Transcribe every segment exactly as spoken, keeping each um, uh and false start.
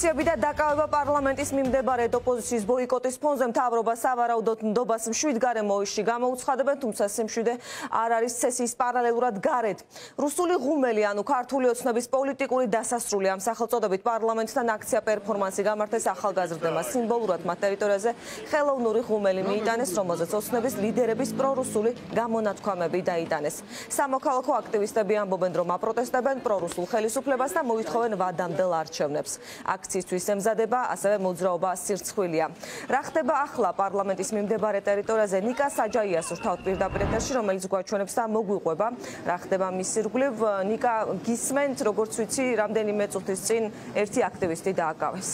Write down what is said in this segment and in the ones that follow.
აქციები და დაკავება პარლამენტის მიმდებარედ ოპოზიციის ბოიკოტის ფონზე მთავრობა სავარაუდოდ ნდობას მშვიდ გარემოებში გამოუცხადებენ, თუმცა სიმშვიდე არ არის სესიის პარალელურად გარეთ. რუსული ღუმელი, ანუ ქართული ოცნების პოლიტიკური დასასრული ამ სახელწოდებით პარლამენტთან აქცია პერფორმანსი გამართეს ახალგაზრდებმა. სიმბოლურად მათ ტერიტორიაზე ხელოვნური ღუმელი მიიტანეს, რომელზეც ოცნების ლიდერების პრორუსული გამონათქვამები დაიტანეს. სამოქალაქო აქტივისტები ამბობენ, რომ აპროტესტებენ პრორუსულ ხელისუფლებას და მოითხოვენ ვადამდელ არჩევნებს. აქციისთვის ემზადება ასევე მოძრაობა სირცხვილია. რა ხდება ახლა პარლამენტის მიმდებარე ტერიტორიაზე? ნიკა საჯაიას ვრთავთ პირდაპირ ეთერში, რომელიც გვაჩვენებს და მოგვიყვება რა ხდება მის ირგვლივ. ნიკა, გისმენთ, როგორც ვიცი, რამდენიმე წუთის წინ ერთი აქტივისტი დააკავეს.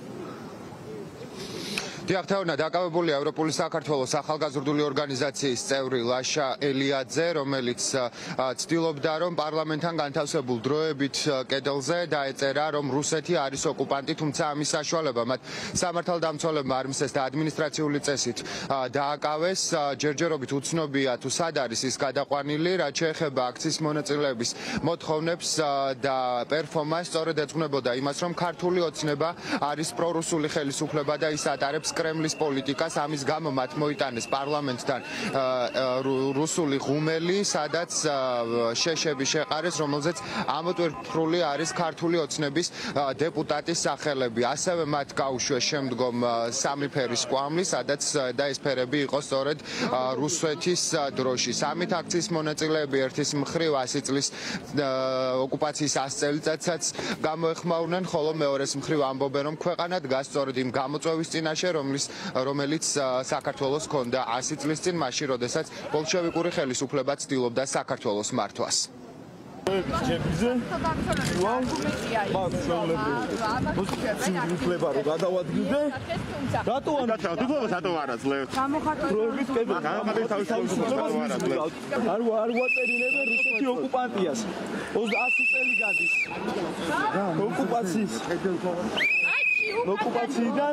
დიახ, დაკავებულია ევროპული საქართველოს ახალგაზრდული ორგანიზაციის წევრი ლაშა ელიაძე, რომელიც ცდილობდა, რომ პარლამენტთან განთავსებულ დროებით კედელზე დაეწერა, რომ რუსეთი არის ოკუპანტი, თუმცა ამის საშუალება მათ სამართალდამცველებმა არ მისცეს და ადმინისტრაციული წესით დააკავეს. ჯერჯერობით უცნობია თუ სად არის ის გადაყვანილი, რაც შეეხება აქციის მონაწილეების მოთხოვნებს და პერფორმანსს, სწორედ ეძღვნებოდა იმას, რომ ქართული ოცნება არის პრორუსული ხელისუფლება და ის ატარებს კრემლის პოლიტიკას. ამის გამო მათ მოიტანეს პარლამენტთან რუსული ღუმელი, სადაც შეშები შეყარეს, რომელზეც ამოტვირთული არის ქართული ოცნების დეპუტატის სახელები. ასევე მათ გაუშვეს შემდგომ სამი ფერის კვამლი, სადაც და ეს ფერები იყო სწორედ რუსეთის დროშის. ამით აქციის მონაწილეები ერთის მხრივ ასი წლის ოკუპაციის ას წელიწადსაც გამოეხმაურნენ, ხოლო მეორეს მხრივ ამბობენ, რომ ქვეყანა დგას სწორედ იმ გამოწვევის წინაშე, რომელიც საქართველოს ჰქონდა ასი წლის წინ, მაშინ, როდესაც ბოლშევიკური ხელისუფლება ცდილობდა საქართველოს მართვას. ოკუპაციიდან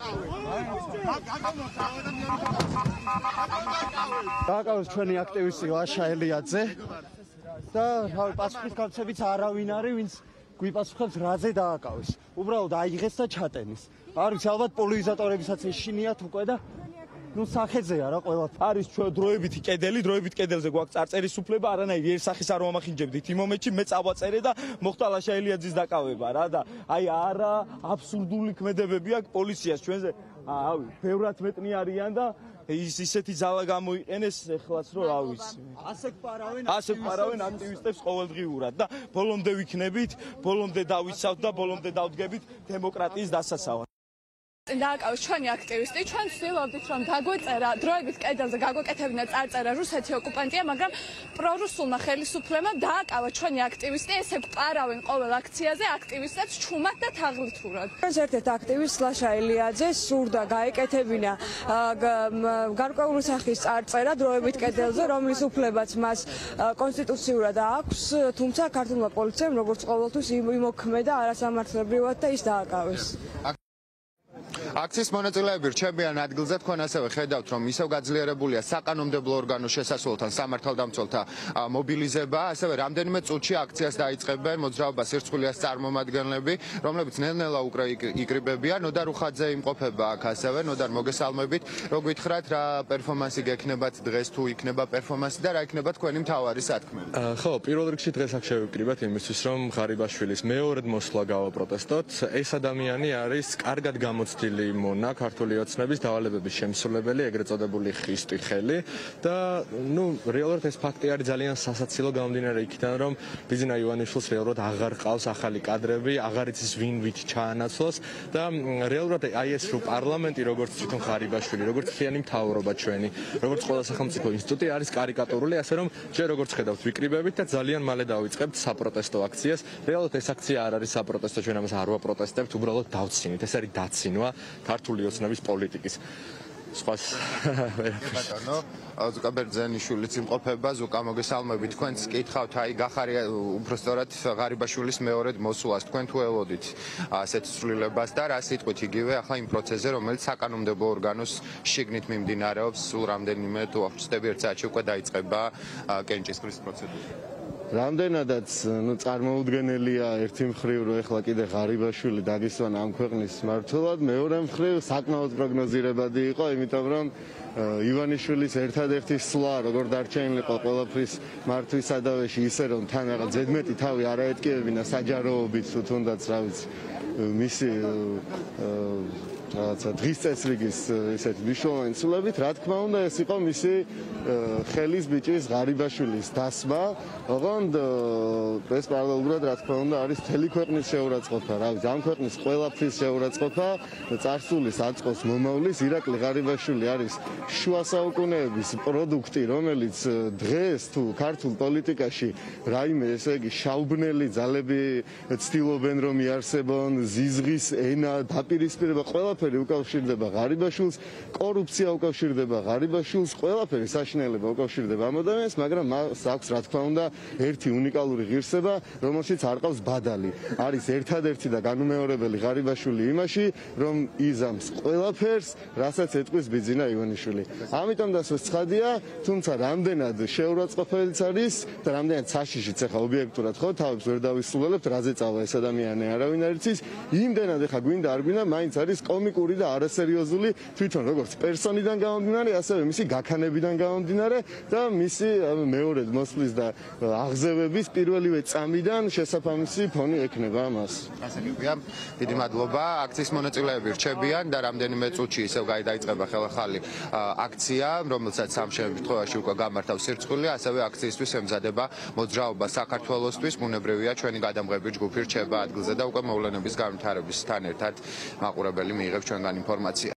დააკავეს ჩვენი აქტივისტი ლაშა ელიაძე და პასუხის გამცემიც არავინ არის, ვინც გვიპასუხებს რაზე დააკავეს. უბრალოდ აიღეს და ჩატენის. არ ვიცი, ალბათ პოლივიზატორებისაც ეშინიათ უკვე და ნუ სახეზეა რა ყველა. არის ჩვენ დროებითი კედელი, დროებით კედელზე გვაქვს წარწერის უფლება, არანაირი ერთ სახის არ მომახინჯებდით. იმ მომენტში მე წავაწერე და მოხდა ლაშა ელიაძის დაკავება რა და აი არა აბსურდული ქმედებები აქვს პოლიციას ჩვენზე. ავი, ბევრად მეტნი არიან და ის ისეთი ძალა გამოიყენეს ეხლაც რომ რა ვიცი. ასე გპარავენ ასე გპარავენ აქტივისტებს ყოველდღიურად და ბოლომდე ვიქნებით, ბოლომდე დავიცავთ და ბოლომდე დავდგებით დემოკრატიის დასასავად. დააკავეს ჩვენი აქტივისტი, ჩვენ ვცდილობდით რომ დაგვეწერა დროებით კედელზე გაგვეკეთებინა წარწერა რუსეთი ოკუპანტია, მაგრამ პრორუსულმა ხელისუფლებამ დააკავა ჩვენი აქტივისტი, ესე გვპარავენ ყოველ აქციაზე აქტივისტებს ჩუმად და თაღლითურად. ჩვენს ერთ-ერთ აქტივისტს ლაშა ელიაძეს სურდა გაეკეთებინა გარკვეული სახის წარწერა დროებით კედელზე, რომლის უფლებაც მას კონსტიტუციურად აქვს, თუმცა ქართულმა პოლიციამ როგორც ყოველთვის იმოქმედა არასამართლებრივად და ის დააკავეს. აქციის მონაწილეები რჩებიან ადგილზე, თქვენ ასევე ხედავთ, რომ ისევ გაძლიერებულია საკანონმდებლო ორგანოს შესასვლელთან სამართალდამცველთა მობილიზება, ასევე რამდენიმე წუთში აქციას დაიწყებენ მოძრაობა სირცხვილიას წარმომადგენლები, რომლებიც ნელ-ნელა უკვე იკრიბებიან. ნოდარ უხაძე იმყოფება აქ ასევე, ნოდარ მოგესალმებით. რო გითხრათ, რა პერფორმანსი გექნებათ დღეს, თუ იქნება პერფორმანსი და რა იქნება თქვენი მთავარი სათქმელი? ხო, პირველ რიგში დღეს აქ შევიკრიბათ იმისთვის, რომ ღარიბაშვილის მეორედ მოსვლა გავაპროტესტოთ. ეს ადამიანი არის კარგად გამოცდილი მონა ქართული ოცნების დავალებების შემსრულებელი, ეგრეთ წოდებული ხისტი ხელი და ნუ რეალურად ეს ფაქტი არის ძალიან სასაცილო გამომდინარე იქიდან, რომ ბიზნა ივანიშვილს რეალურად აღარ ყავს ახალი კადრები, აღარ იცის ვინ ვით ჩაანაცვლოს და რეალურად აი ეს რო პარლამენტი, როგორც თვითონ ღარიბაშვილი, როგორც მთლიანი მთავრობა ჩვენი, როგორც ყველა სახელმწიფო ინსტიტუტი არის კარიკატურული, ასე რომ ჯერ როგორც ხედავთ ვიკრიბებით და ძალიან მალე დავიწყებთ საპროტესტო აქციას. რეალურად ეს აქცია არ არის საპროტესტო, ჩვენ ამას არ ვაპროტესტებთ, უბრალოდ დავცინით. ეს არის დაცინვა ქართული ოცნების პოლიტიკის. სხვას ბატონო, ზუკა ბერძენიშვილიც იმყოფება, ზუკა მოგესალმებით. თქვენც კითხავთ, აი გახარია უბრალოდ ღარიბაშვილის მეორედ მოსვლას. თქვენ თუ ელოდით ასეთ ცვლილებას და რა სიტყვით იგივე ახლა იმ პროცესზე, რომელიც საკანონმდებლო ორგანოს შიგნით მიმდინარეობს, სულ რამდენიმე თუ ახლობლები ერთ საათში უკვე დაიწყება კენჭისყრის პროცედურა. რამდენადაც ნუ წარმოუდგენელია ერთი მხრივ რომ ეხლა კიდე ღარიბაშვილი დაგისვან ამ ქვეყნის მმართველად, მეორე მხრივ საკმაოდ პროგნოზირებადი იყო, იმიტომ რომ ივანიშვილის ერთადერთი სვლა, როგორ დარჩენილი იყო ყველაფრის მართვის სადავეში, ისე რომ თან რაღაც ზედმეტი თავი არაეტკიებინა საჯაროობით თუ თუნდაც რა ვიცი მისი რაღაცა დღის წესრიგის ესეთი მნიშვნელოვანი ცვლილებით, რა თქმა უნდა, ეს იყო მისი ხელის ბიჭის ღარიბაშვილის დასმა, ოღონდ ეს პარალელურად რა თქმა უნდა არის მთელი ქვეყნის შეურაცხყოფა, რა ვიცი, ამ ქვეყნის ყველაფრის შეურაცხყოფა, წარსულის აწყოს მომავლის. ირაკლი ღარიბაშვილი არის შუა საუკუნეების პროდუქტი, რომელიც დღეს თუ ქართულ პოლიტიკაში რაიმე ესე იგი შაუბნელი ძალები ცდილობენ რომ იარსებონ, ზიზღის ენა, დაპირისპირება, ყველაფერი უკავშირდება ღარიბაშვილს, კორუფცია უკავშირდება ღარიბაშვილს, ყველაფერი საშინელება უკავშირდება ამ ადამიანს, მაგრამ მას აქვს რა თქმა უნდა ერთი უნიკალური ღირსება, რომელშიც არ ყავს ბადალი. არის ერთადერთი და განუმეორებელი ღარიბაშვილი იმაში, რომ იზამს ყველაფერს, რასაც ეტყვის ბიძინა ივანიშვილი. ამიტომ დასვეს ცხადია, თუმცა რამდენად შეურაცხყოფელიც არის და რამდენად საშიშიც ახლა ობიექტურად ხო თავებს ვერ დავისრულებთ, რაზე წავა ეს ადამიანი არავინ არ იცის, იმდენად ახლა გვინდა არ გვინდა, მაინც არის კომიკური და არასერიოზული თვითონ როგორც პერსონიდან გამომდინარე, ასევე მისი გაქანებიდან გამომდინარე და მისი მეორედ მოსვლის და აღზევების პირველივე წამიდან შესაბამისი ფონი ექნება მას. ასე გიგვია, დიდი მადლობა. აქციის მონაწილეები რჩებიან და რამდენიმე წუთში ისევ გაიწყება ხელახალი აქცია, რომელსაც ამ შემთხვევაში უკვე გამართავს სირცხული, ასევე აქციისთვის ემზადება მოძრაობა საქართველოსთვის. ბუნებრივია, ჩვენი გადამღები ჯგუფი რჩება ადგილზე და უკვე მოვლენების განვითარებისთან ერთად მაყურებელი მიიღებს ჩვენგან ინფორმაცია.